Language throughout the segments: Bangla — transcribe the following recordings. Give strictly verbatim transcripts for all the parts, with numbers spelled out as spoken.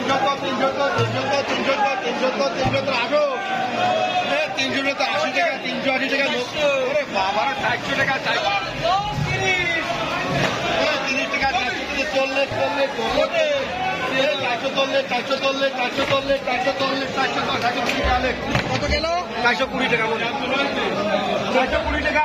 কত গেল? চারশো কুড়ি টাকা মনে চারশো কুড়ি টাকা।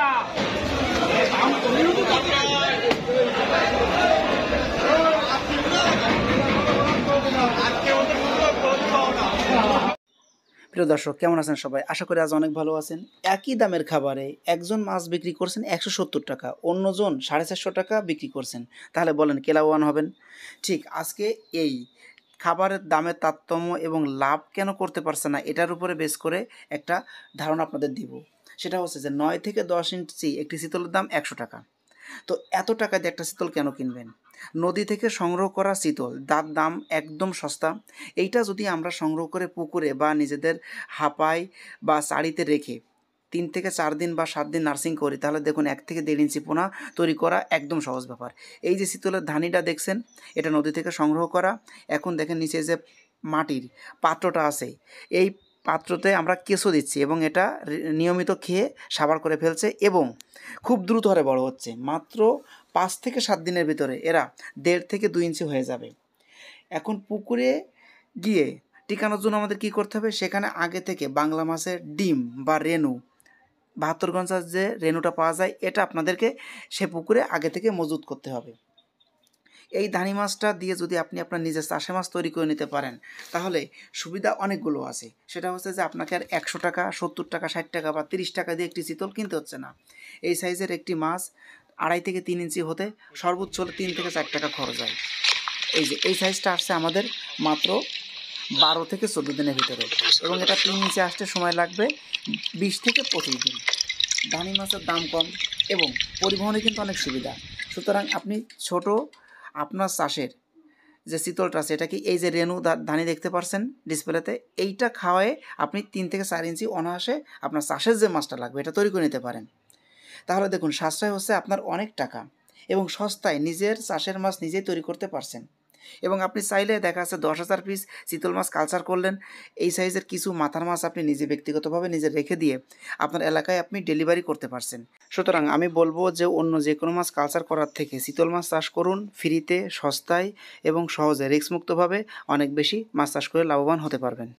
প্রিয় দর্শক, কেমন আছেন সবাই? আশা করি আজ অনেক ভালো আছেন। একই দামের খাবারে একজন মাছ বিক্রি করছেন একশো সত্তর টাকা, অন্যজন সাড়ে চারশো টাকা বিক্রি করছেন। তাহলে বলেন কে লাভবান হবেন? ঠিক আজকে এই খাবারের দামের তারতম্য এবং লাভ কেন করতে পারছে না এটার উপরে বেস করে একটা ধারণা আপনাদের দিব। সেটা হচ্ছে যে নয় থেকে দশ ইঞ্চি একটি শীতলের দাম একশো টাকা। তো এত টাকা দিয়ে একটা শীতল কেন কিনবেন? নদী থেকে সংগ্রহ করা শীতল, তার দাম একদম সস্তা। এইটা যদি আমরা সংগ্রহ করে পুকুরে বা নিজেদের হাঁপায় বা চাড়িতে রেখে তিন থেকে চার দিন বা সাত দিন নার্সিং করি, তাহলে দেখুন এক থেকে দেড় ইঞ্চি পোনা তৈরি করা একদম সহজ ব্যাপার। এই যে শীতলের ধানিটা দেখছেন, এটা নদী থেকে সংগ্রহ করা। এখন দেখেন নিচে যে মাটির পাত্রটা আছে, এই পাত্রতে আমরা কেঁচো দিচ্ছি এবং এটা নিয়মিত খেয়ে সাবার করে ফেলছে এবং খুব দ্রুত হারে বড় হচ্ছে। মাত্র পাঁচ থেকে সাত দিনের ভিতরে এরা দেড় থেকে দুই ইঞ্চি হয়ে যাবে। এখন পুকুরে গিয়ে টিকানোর জন্য আমাদের কী করতে হবে? সেখানে আগে থেকে বাংলা মাছের ডিম বা রেণু, বাহাত্তরগঞ্জের যে রেণুটা পাওয়া যায়, এটা আপনাদেরকে সে পুকুরে আগে থেকে মজুত করতে হবে। এই ধানি মাছটা দিয়ে যদি আপনি আপনার নিজের চাষে মাছ তৈরি করে নিতে পারেন, তাহলে সুবিধা অনেকগুলো আছে। সেটা হচ্ছে যে আপনাকে আর একশো টাকা, সত্তর টাকা, ষাট টাকা বা তিরিশ টাকা দিয়ে একটি চিতল কিনতে হচ্ছে না। এই সাইজের একটি মাছ আড়াই থেকে তিন ইঞ্চি হতে সর্বোচ্চ হলে তিন থেকে চার টাকা খরচ হয়। এই যে এই সাইজটা আসছে আমাদের মাত্র বারো থেকে চোদ্দো দিনের ভিতরে, এবং এটা তিন ইঞ্চি আসতে সময় লাগবে বিশ থেকে পঁচিশ দিন। ধানি মাছের দাম কম এবং পরিবহনে কিন্তু অনেক সুবিধা। সুতরাং আপনি ছোট আপনার চাষের যে শীতলটা আছে, এটা কি এই যে রেণু ধানি দেখতে পাচ্ছেন ডিসপ্লেতে, এইটা খাওয়ায় আপনি তিন থেকে চার ইঞ্চি অনায়াসে আপনার চাষের যে মাছটা লাগবে এটা তৈরি করে নিতে পারেন। তাহলে দেখুন সাশ্রয় হচ্ছে আপনার অনেক টাকা এবং সস্তায় নিজের চাষের মাছ নিজেই তৈরি করতে পারছেন। এবং আপনি চাইলে দেখা যাচ্ছে দশ হাজার পিস চিতল মাছ কালচার করলেন, এই সাইজের কিছু মাথার মাছ আপনি নিজে ব্যক্তিগতভাবে নিজে রেখে দিয়ে আপনার এলাকায় আপনি ডেলিভারি করতে পারছেন। সুতরাং আমি বলবো যে অন্য যে কোনো মাছ কালচার করার থেকে চিতল মাছ চাষ করুন, ফ্রিতে, সস্তায় এবং সহজে রিস্কমুক্তভাবে অনেক বেশি মাছ চাষ করে লাভবান হতে পারবেন।